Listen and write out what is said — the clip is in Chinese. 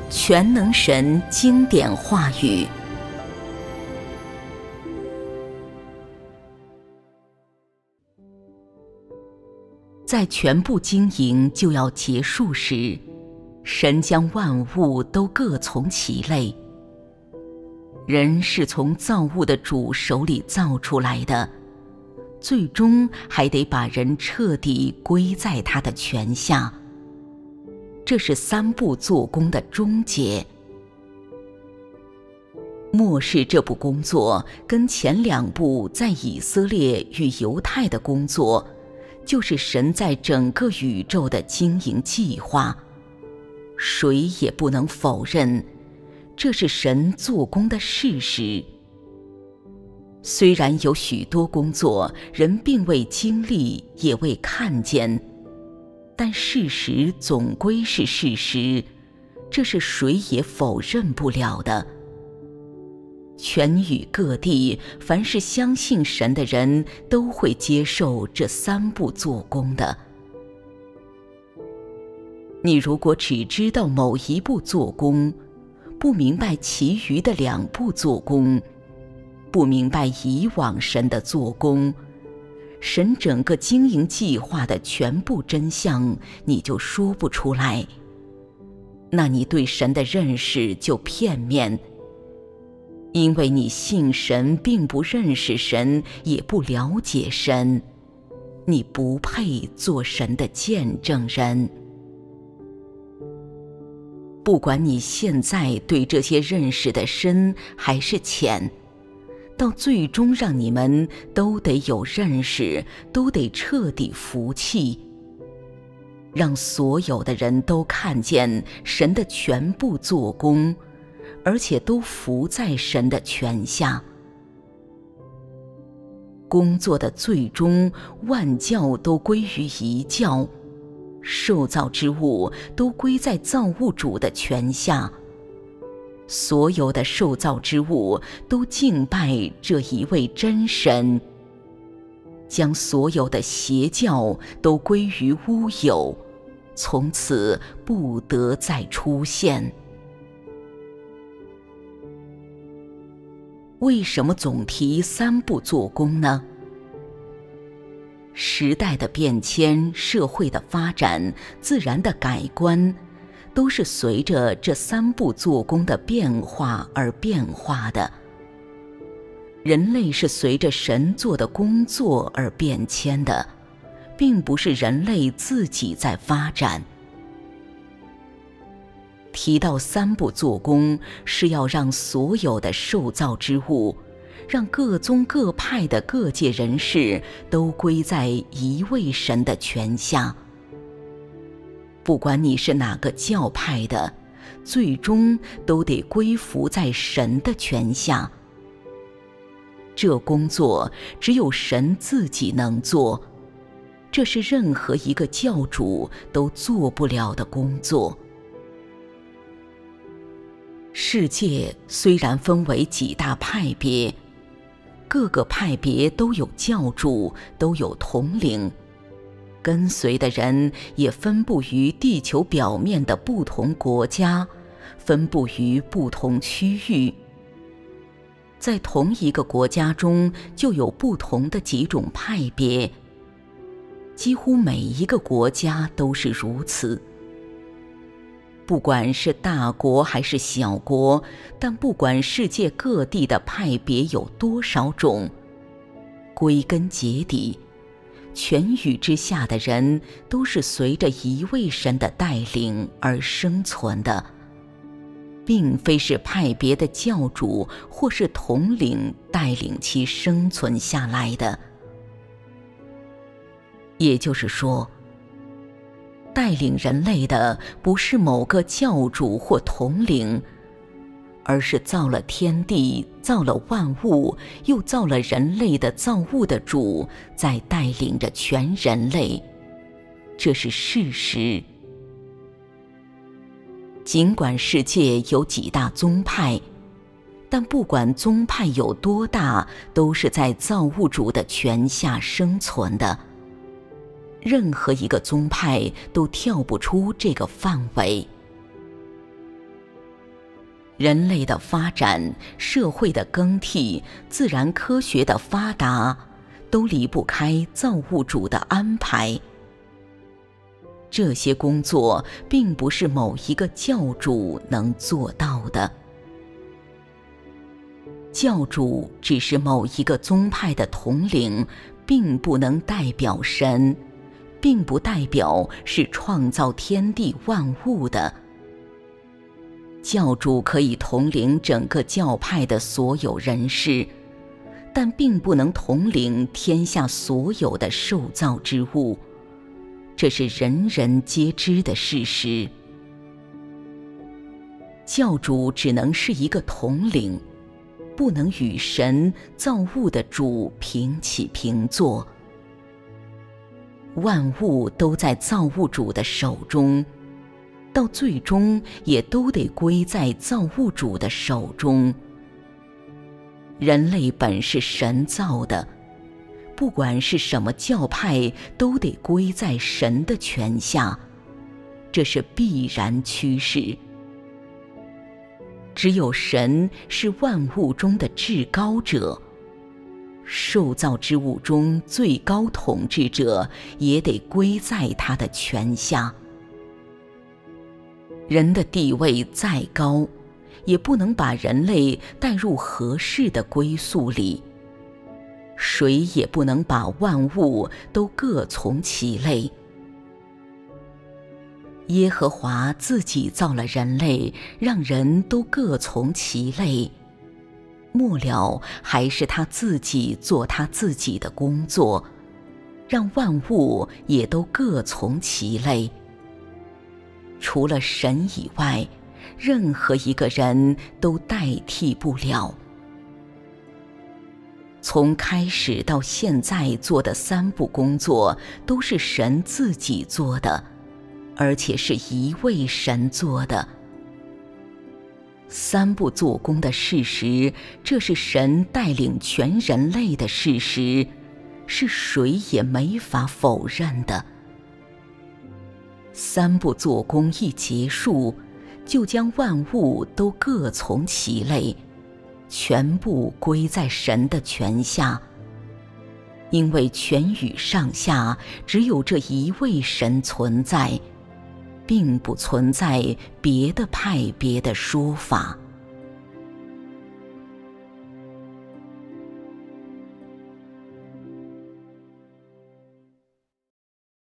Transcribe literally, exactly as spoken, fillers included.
全能神经典话语。在全部经营就要结束时，神将万物都各从其类。人是从造物的主手里造出来的，最终还得把人彻底归在他的权下。这是三部做工的终结。末世这部工作跟前两部在以色列与犹太的工作，就是神在整个宇宙的经营计划，谁也不能否认，这是神做工的事实。虽然有许多工作人并未经历，也未看见，但事实总归是事实，这是谁也否认不了的。全宇各地，凡是相信神的人，都会接受这三部做工的。你如果只知道某一部做工，不明白其余的两部做工，不明白以往神的做工，神整个经营计划的全部真相，你就说不出来。那你对神的认识就片面，因为你信神并不认识神，也不了解神，你不配做神的见证人。不管你现在对这些认识的深还是浅，到最终让你们都得有认识，都得彻底服气，让所有的人都看见神的全部做工，而且都服在神的权下。工作的最终，万教都归于一教，受造之物都归在造物主的权下，所有的受造之物都敬拜这一位真神，将所有的邪教都归于乌有，从此不得再出现。为什么总提三部做工呢？时代的变迁，社会的发展，自然的改观，都是随着这三部做工的变化而变化的。人类是随着神做的工作而变迁的，并不是人类自己在发展。提到三部做工，是要让所有的受造之物，让各宗各派的各界人士都归在一位神的权下。不管你是哪个教派的，最终都得归服在神的权下。这工作只有神自己能做，这是任何一个教主都做不了的工作。世界虽然分为几大派别，各个派别都有教主，都有统领，跟随的人也分布于地球表面的不同国家，分布于不同区域。在同一个国家中就有不同的几种派别，几乎每一个国家都是如此。不管是大国还是小国，但不管世界各地的派别有多少种，归根结底，全宇之下的人都是随着一位神的带领而生存的，并非是派别的教主或是统领带领其生存下来的。也就是说，带领人类的不是某个教主或统领，而是造了天地，造了万物，又造了人类的造物的主，在带领着全人类，这是事实。尽管世界有几大宗派，但不管宗派有多大，都是在造物主的权下生存的。任何一个宗派都跳不出这个范围。 人类的发展、社会的更替、自然科学的发达，都离不开造物主的安排。这些工作并不是某一个教主能做到的。教主只是某一个宗派的统领，并不能代表神，并不代表是创造天地万物的。教主可以统领整个教派的所有人士，但并不能统领天下所有的受造之物，这是人人皆知的事实。教主只能是一个统领，不能与神造物的主平起平坐。万物都在造物主的手中，到最终也都得归在造物主的手中。人类本是神造的，不管是什么教派，都得归在神的权下，这是必然趋势。只有神是万物中的至高者，受造之物中最高统治者也得归在他的权下。人的地位再高，也不能把人类带入合适的归宿里，谁也不能把万物都各从其类。耶和华自己造了人类，让人都各从其类，末了还是他自己做他自己的工作，让万物也都各从其类。除了神以外，任何一个人都代替不了。从开始到现在做的三步工作，都是神自己做的，而且是一位神做的。三步做工的事实，这是神带领全人类的事实，是谁也没法否认的。三步做工一结束，就将万物都各从其类，全部归在神的权下。因为全宇上下只有这一位神存在，并不存在别的派别的说法。